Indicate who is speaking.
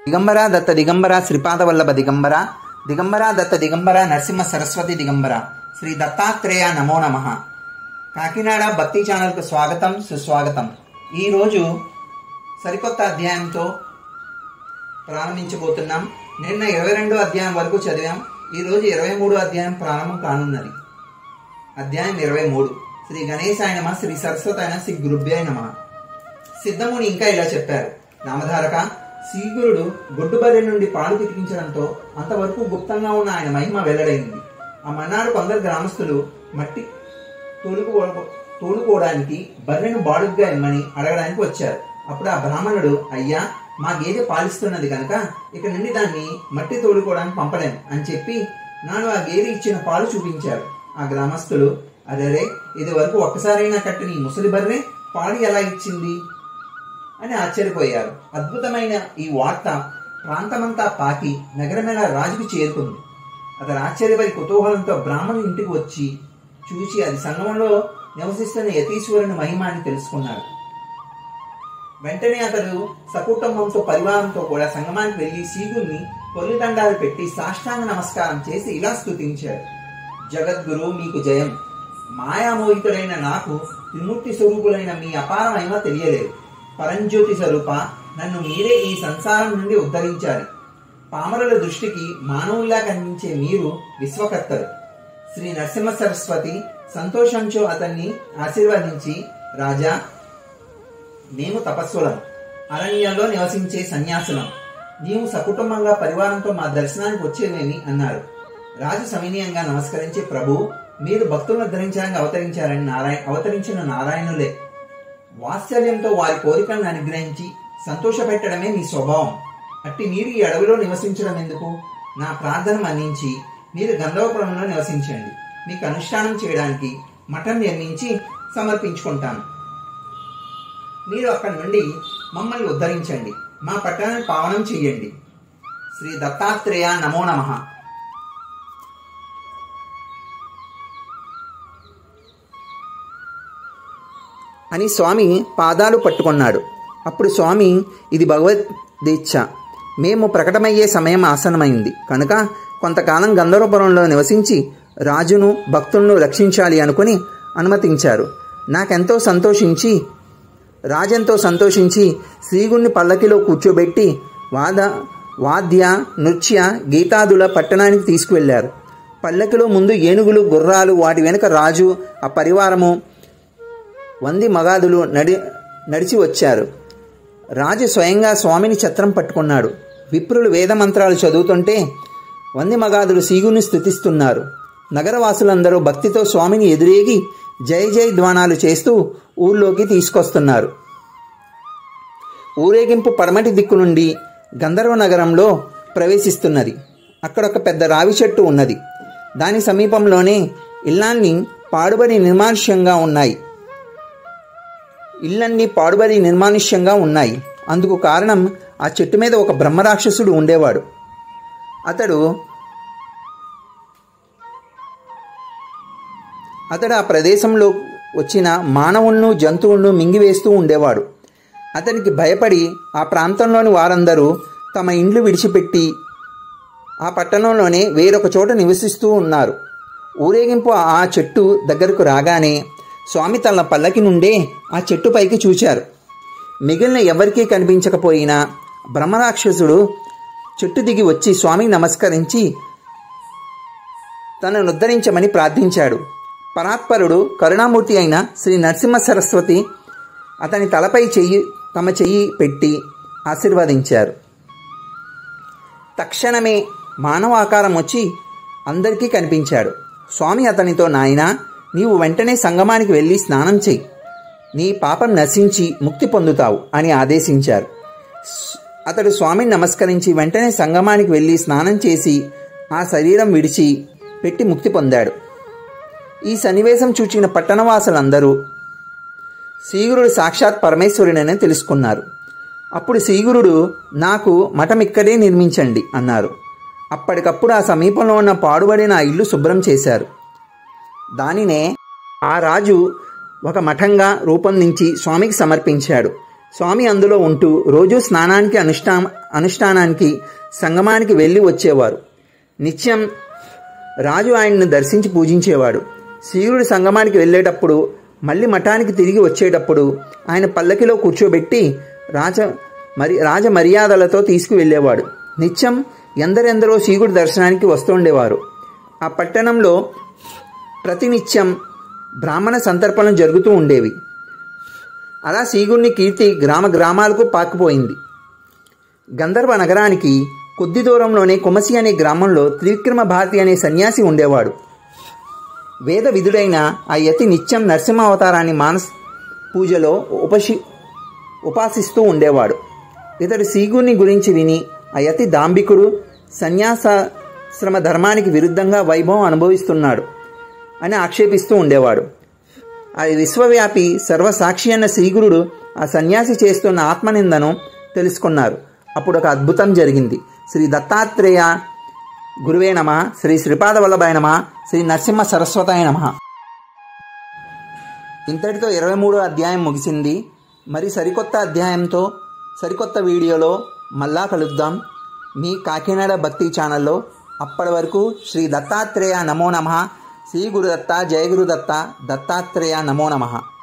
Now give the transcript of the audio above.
Speaker 1: దిగంబర దత్త దిగంబర శ్రీపాదవల్లభ దిగంబర దిగంబర దత్త దిగంబర నరసింహ సరస్వతి దిగంబర శ్రీ దత్తాత్రేయ నమో నమః. కాకినాడ భక్తి ఛానల్కు స్వాగతం, సుస్వాగతం. ఈరోజు సరికొత్త అధ్యాయంతో ప్రారంభించబోతున్నాం. నిన్న 22వ అధ్యాయం వరకు చదివాం. ఈరోజు 23వ అధ్యాయం ప్రారంభం కానున్నది. అధ్యాయం 23. శ్రీ గణేశాయ నమః, శ్రీ సరస్వతాయ నమః, శ్రీ గురుభ్యాయ నమః. సిద్ధముని ఇంకా ఇలా చెప్పారు. నామధారక, శ్రీగురుడు గొడ్డుబర్రె నుండి పాలు పితికించడంతో అంతవరకు గుప్తంగా ఉన్న ఆయన మహిమ వెల్లడైంది. ఆ మన్నాడు కొందరు గ్రామస్తులు మట్టి తోలుకోవడానికి బర్రెను బాడుగ్గా ఇమ్మని అడగడానికి వచ్చారు. అప్పుడు ఆ బ్రాహ్మణుడు, అయ్యా, మా గేదె పాలిస్తున్నది కనుక ఇక నుండి దాన్ని మట్టి తోలుకోవడానికి పంపలేము అని చెప్పి నాడు ఆ గేదె ఇచ్చిన పాలు చూపించారు. ఆ గ్రామస్తులు, అరే, ఇది వరకు ఒక్కసారైనా కట్టిన ఈ ముసలి బర్రె పాలు ఎలా ఇచ్చింది అని ఆశ్చర్యపోయారు. అద్భుతమైన ఈ వార్త ప్రాంతమంతా పాకి నగరమేళ రాజుకు చేరుకుంది. అతను ఆశ్చర్యపడి కుతూహలంతో బ్రాహ్మణుని ఇంటికి వచ్చి చూసి అది సంగమంలో నివసిస్తున్న యతీశ్వరుని మహిమ అని తెలుసుకున్నాడు. వెంటనే అతడు సకుటుంబంతో పరివారంతో కూడా సంగమానికి వెళ్లి శ్రీగురుని పొల్లిదండాలు పెట్టి సాష్టాంగ నమస్కారం చేసి ఇలా స్తుతించాడు. జగద్గురు, మీకు జయం. మాయామోహితుడైన నాకు త్రిమూర్తి స్వరూపులైన మీ అపార మహిమ తెలియలేదు. పరంజ్యోతి స్వరూప, నన్ను మీరే ఈ సంసారం నుండి ఉద్ధరించాలి. పామరుల దృష్టికి మానవుల్లా కనిపించే మీరు విశ్వకర్తలు. శ్రీ నరసింహ సరస్వతి సంతోషంతో అతన్ని ఆశీర్వదించి, రాజా, మేము తపస్సులం, అరణ్యంలో నివసించే సన్యాసులం. నీవు సకుటుంబంగా పరివారంతో మా దర్శనానికి వచ్చేవేమి అన్నారు. రాజు సవినయంగా నమస్కరించి, ప్రభు, మీరు భక్తులను ఉద్ధరించడానికి అవతరించిన నారాయణులే. వాత్సల్యంతో వారి కోరికలను అనుగ్రహించి సంతోషపెట్టడమే మీ స్వభావం. అట్టి మీరు ఈ అడవిలో నివసించడం ఎందుకు? నా ప్రార్థన మన్నించి మీరు గంధర్వపురంలో నివసించండి. మీకు అనుష్ఠానం చేయడానికి మఠం నిర్మించి సమర్పించుకుంటాను. మీరు అక్కడి నుండి మమ్మల్ని ఉద్ధరించండి, మా పట్టణాన్ని పావనం చెయ్యండి. శ్రీ దత్తాత్రేయ నమో నమః. అని స్వామి పాదాలు పట్టుకున్నాడు. అప్పుడు స్వామి, ఇది భగవద్దీచ్ఛ. మేము ప్రకటమయ్యే సమయం ఆసనమైంది కనుక కొంతకాలం గంధర్వపురంలో నివసించి రాజును భక్తులను రక్షించాలి అనుకుని అనుమతించారు. రాజెంతో సంతోషించి శ్రీగుణ్ణి పల్లకిలో కూర్చోబెట్టి వాద్య నృత్య గీతాదుల పట్టణానికి తీసుకువెళ్లారు. పల్లకిలో ముందు ఏనుగులు, గుర్రాలు, వాటి వెనుక రాజు, ఆ పరివారము, 100 మగాదులు నడిచి వచ్చారు. రాజు స్వయంగా స్వామిని ఛత్రం పట్టుకున్నాడు. విప్రులు వేద మంత్రాలు చదువుతుంటే 100 మగాదులు శ్రీగుణ్ణి స్తుతిస్తున్నారు. నగరవాసులందరూ భక్తితో స్వామిని ఎదురేగి జయ జయ ధ్వానాలు చేస్తూ ఊర్లోకి తీసుకొస్తున్నారు. ఊరేగింపు పడమటి దిక్కు నుండి గంధర్వ నగరంలో ప్రవేశిస్తున్నది. అక్కడ ఒక పెద్ద రావి చెట్టు ఉన్నది. దాని సమీపంలోనే ఇళ్ళన్నీ పాడుబడి నిర్మానుష్యంగా ఉన్నాయి. అందుకు కారణం ఆ చెట్టు మీద ఒక బ్రహ్మరాక్షసుడు ఉండేవాడు. అతడు ఆ ప్రదేశంలో వచ్చిన మానవులను, జంతువులను మింగివేస్తూ ఉండేవాడు. అతనికి భయపడి ఆ ప్రాంతంలోని వారందరూ తమ ఇండ్లు విడిచిపెట్టి ఆ పట్టణంలోనే వేరొక చోట నివసిస్తూ ఉన్నారు. ఊరేగింపు ఆ చెట్టు దగ్గరకు రాగానే స్వామి తన పల్లకి నుండే ఆ చెట్టు పైకి చూచారు. మిగిలిన ఎవరికీ కనిపించకపోయినా బ్రహ్మరాక్షసుడు చెట్టు దిగి వచ్చి స్వామికి నమస్కరించి తనను ఉద్ధరించమని ప్రార్థించాడు. పరాత్పరుడు, కరుణామూర్తి అయిన శ్రీ నరసింహ సరస్వతి అతని తలపై తమ చెయ్యి పెట్టి ఆశీర్వదించారు. తక్షణమే మానవ ఆకారం వచ్చి అందరికీ కనిపించాడు. స్వామి అతనితో, నాయనా, నీవు వెంటనే సంగమానికి వెళ్ళి స్నానం చెయ్యి, నీ పాపం నశించి ముక్తి పొందుతావు అని ఆదేశించారు. అతడు స్వామిని నమస్కరించి వెంటనే సంగమానికి వెళ్ళి స్నానం చేసి ఆ శరీరం విడిచి పెట్టి ముక్తి పొందాడు. ఈ సన్నివేశం చూచిన పట్టణవాసులందరూ శ్రీగురుడు సాక్షాత్ పరమేశ్వరుడని తెలుసుకున్నారు. అప్పుడు శ్రీగురుడు, నాకు మఠం ఇక్కడే నిర్మించండి అన్నారు. అప్పటికప్పుడు ఆ సమీపంలో ఉన్న పాడుబడిన ఇల్లు శుభ్రం చేశారు. దానినే ఆ రాజు ఒక మఠంగా రూపొందించి స్వామికి సమర్పించాడు. స్వామి అందులో ఉంటూ రోజూ స్నానానికి అనుష్ఠానానికి సంగమానికి వెళ్ళి వచ్చేవారు. నిత్యం రాజు ఆయన్ను దర్శించి పూజించేవాడు. శ్రీగురుడు సంగమానికి వెళ్ళేటప్పుడు మళ్ళీ మఠానికి తిరిగి వచ్చేటప్పుడు ఆయన పల్లకిలో కూర్చోబెట్టి రాజ మర్యాదలతో తీసుకువెళ్ళేవాడు. నిత్యం ఎందరెందరో శ్రీగుడి దర్శనానికి వస్తుండేవారు. ఆ పట్టణంలో ప్రతినిత్యం బ్రాహ్మణ సంతర్పణలు జరుగుతూ ఉండేవి. అలా శ్రీగుడిని కీర్తి గ్రామాలకు పాకిపోయింది. గంధర్వ నగరానికి కొద్ది దూరంలోనే కుమసి అనే గ్రామంలో త్రివిక్రమ భారతి అనే సన్యాసి ఉండేవాడు. వేద విధుడైన ఆ యతి నిత్యం నరసింహ అవతారాన్ని మానస పూజలో ఉపాసిస్తూ ఉండేవాడు. ఇతడు శ్రీగుడిని గురించి విని ఆ యతి దాంభికుడు, సన్యాసాశ్రమ ధర్మానికి విరుద్ధంగా వైభవం అనుభవిస్తున్నాడు అని ఆక్షేపిస్తూ ఉండేవాడు. ఆ విశ్వవ్యాపి సర్వసాక్షి అన్న శ్రీగురుడు ఆ సన్యాసి చేస్తున్న ఆత్మనిందను తెలుసుకున్నారు. అప్పుడు ఒక అద్భుతం జరిగింది. శ్రీ దత్తాత్రేయ గురువే నమః, శ్రీ శ్రీపాద వల్లభాయ నమః, శ్రీ నరసింహ సరస్వతాయ నమః. ఇంతటితో 23వ అధ్యాయం ముగిసింది. మరి సరికొత్త అధ్యాయంతో సరికొత్త వీడియోలో మళ్ళా కలుద్దాం మీ కాకినాడ భక్తి ఛానల్లో. అప్పటి వరకు శ్రీ దత్తాత్రేయ నమో నమః. శ్రీ గురుదత్త, జయ గురుదత్త, దత్తాత్రేయ నమో నమః.